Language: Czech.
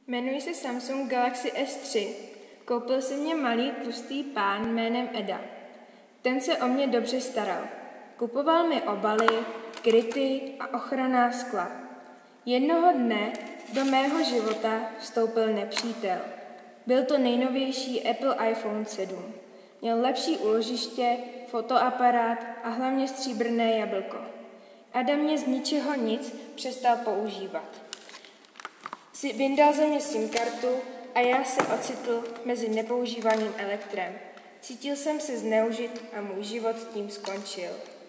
Jmenuji se Samsung Galaxy S3. Koupil si mě malý tlustý pán jménem Eda. Ten se o mě dobře staral. Kupoval mi obaly, kryty a ochranná skla. Jednoho dne do mého života vstoupil nepřítel. Byl to nejnovější Apple iPhone 7. Měl lepší úložiště, fotoaparát a hlavně stříbrné jablko. Adam mě z ničeho nic přestal používat. Vyndal ze mě SIM kartu a já se ocitl mezi nepoužívaným elektrem. Cítil jsem se zneužit a můj život tím skončil.